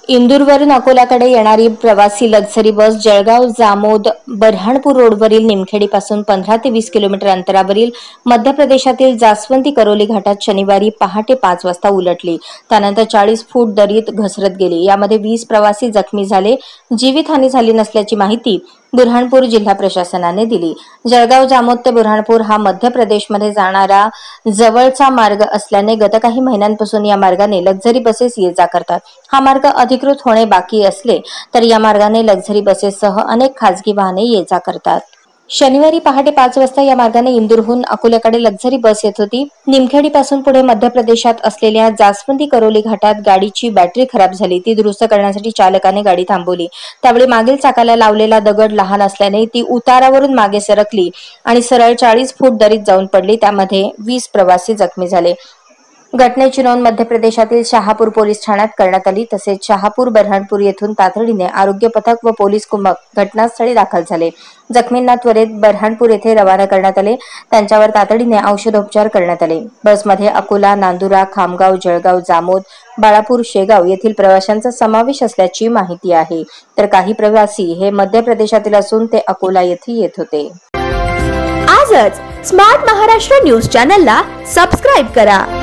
इंदूरवरून अकोल्याकडे येणारी प्रवासी लक्झरी बस जळगाव जामोद बऱ्हाणपूर रोडवरील निमखेडीपासून 15 ते 20 किलोमीटर अंतरावरील मध्य प्रदेशातील जास्वंती करोली घाटात शनिवारी पहाटे 5 वाजता उलटली। त्यानंतर 40 फूट दरीत घसरत गेली। यामध्ये 20 प्रवासी जखमी झाले। जीवितहानी झाली नसल्याची माहिती बुरहाणपूर जिल्हा प्रशासनाने दिली। जळगाव जामोद ते बुरहाणपूर हा मध्य प्रदेशमध्ये जाणारा जवळचा मार्ग असल्याने गत काही महिन्यांपासून या मार्गाने लक्झरी बसेस ये-जा करतात। हा मार्ग अधिकृत होणे बाकी असले तर या मार्गाने लक्झरी बसेससह अनेक खासगी वाहने ये-जा करतात। शनिवारी पहाटे 5 वाजता या मार्गाने इंदूरहून अकोल्याकडे लक्झरी बस येत होती। निमखेडीपासून पुढे मध्य प्रदेशात असलेल्या जास्वंती करोली घाटात गाडीची बॅटरी खराब झाली। ती दुरुस्त करण्यासाठी चालकाने गाडी थांबवली। त्यावेळी मागील चाकाला लावलेला दगड लहान असल्याने ती उतारावरून मागे सरकली आणि सरळ 40 फूट दरीत जाऊन पडली। त्यामध्ये 20 प्रवासी जखमी झाले। घटनेची नोंद मध्य प्रदेशातील शहापूर पोलीस ठाण्यात करण्यात आली। तसेच शहापूर बऱ्हाणपूर येथून तातडीने आरोग्य पथक व पोलीस कुमक घटनास्थळी दाखल झाले। जखमींना त्वरित बऱ्हाणपूर येथे रवाना करण्यात आले। त्यांच्यावर तातडीने औषधोपचार करण्यात आले। बसमध्ये अकोला, नांदुरा, खामगाव, जळगाव, जामोद, बाळापूर, शेगाव येथील प्रवाशांचा समावेश असल्याची माहिती आहे। तर काही प्रवासी हे मध्य प्रदेशातील असून ते अकोला येथे येत होते। आजच स्मार्ट महाराष्ट्र न्यूज चॅनलला सबस्क्राइब करा।